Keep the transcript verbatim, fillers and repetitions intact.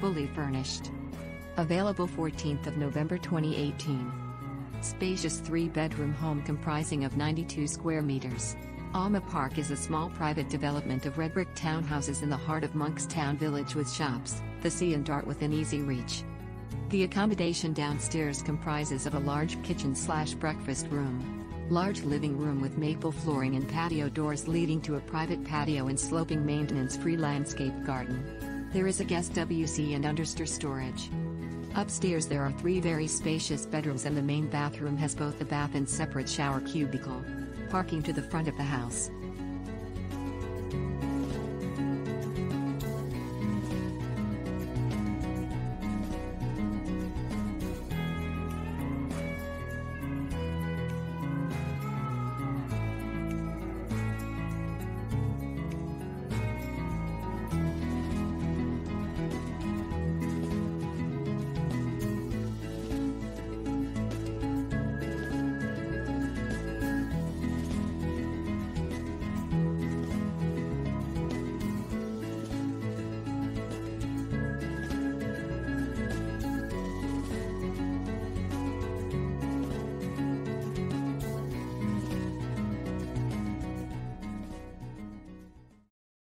fully furnished. Available fourteenth of November twenty eighteen. Spacious three-bedroom home comprising of ninety-two square meters. Alma Park is a small private development of red brick townhouses in the heart of Monkstown village with shops, the sea and Dart within easy reach. The accommodation downstairs comprises of a large kitchen-slash-breakfast room, large living room with maple flooring and patio doors leading to a private patio and sloping maintenance-free landscape garden. There is a guest W C and understair storage. Upstairs there are three very spacious bedrooms and the main bathroom has both a bath and separate shower cubicle. Parking to the front of the house.